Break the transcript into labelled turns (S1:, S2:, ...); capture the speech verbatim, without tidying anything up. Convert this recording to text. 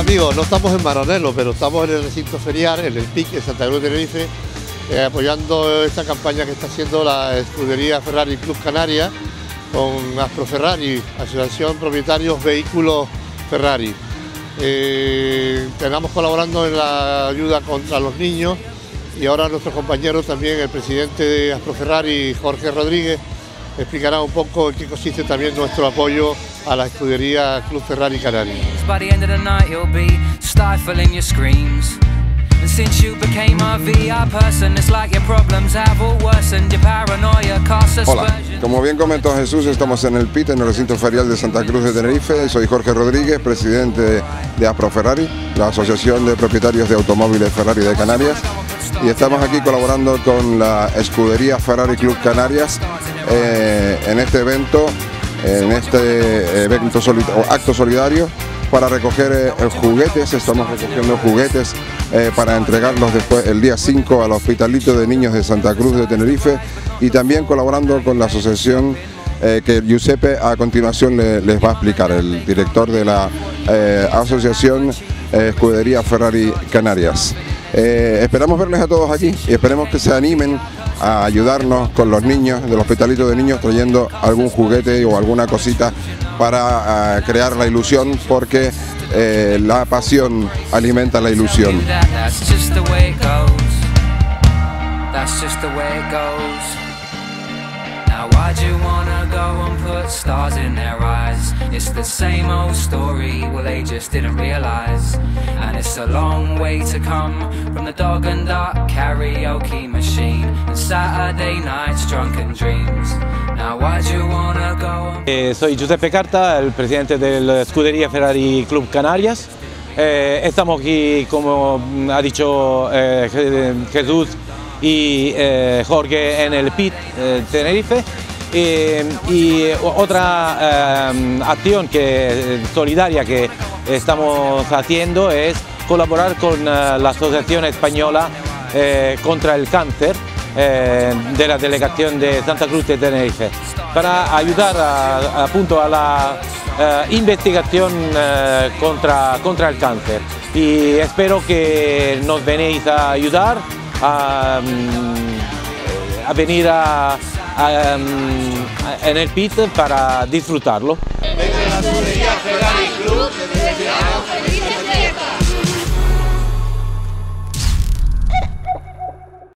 S1: amigos, no estamos en Maranello, pero estamos en el recinto ferial, en el P I C, en Santa Cruz de Tenerife, eh, apoyando esta campaña que está haciendo la escudería Ferrari Club Canarias con Asproferrari, Asociación Propietarios Vehículos Ferrari. Eh, estamos colaborando en la ayuda contra los niños y ahora nuestro compañero también, el presidente de Asproferrari, Jorge Rodríguez, explicará un poco en qué consiste también nuestro apoyo a la escudería Club Ferrari Canarias.
S2: Hola, como bien comentó Jesús, estamos en el P I T, en el recinto ferial de Santa Cruz de Tenerife. Soy Jorge Rodríguez, presidente de Asproferrari, la Asociación de Propietarios de Automóviles Ferrari de Canarias, y estamos aquí colaborando con la escudería Ferrari Club Canarias eh, en este evento, en este evento soli- o acto solidario para recoger eh, juguetes. Estamos recogiendo juguetes eh, para entregarlos después el día cinco al Hospitalito de Niños de Santa Cruz de Tenerife, y también colaborando con la asociación eh, que Giuseppe a continuación le, les va a explicar, el director de la eh, asociación eh, Escudería Ferrari Canarias. Eh, esperamos verles a todos aquí y esperemos que se animen a ayudarnos con los niños del Hospitalito de Niños, trayendo algún juguete o alguna cosita para uh, crear la ilusión, porque eh, la pasión alimenta la ilusión. Why'd you wanna go and put stars in their eyes? It's the same old story, well they just didn't realise. And it's a long way to come from the dog and duck karaoke machine and Saturday nights drunken dreams. Now why'd you wanna go?
S3: Eh, soy Giuseppe Carta, el presidente de la escudería Ferrari Club Canarias. Eh, estamos aquí, como ha dicho eh, Jesús y eh, Jorge, en el P I T eh, Tenerife, eh, y otra eh, acción que, solidaria que estamos haciendo es colaborar con eh, la Asociación Española eh, contra el Cáncer eh, de la Delegación de Santa Cruz de Tenerife, para ayudar a, a, punto a la eh, investigación eh, contra, contra el cáncer, y espero que nos venéis a ayudar A, a venir a, a, a, en el P I T para disfrutarlo.
S4: Desde la escudería Ferrari Club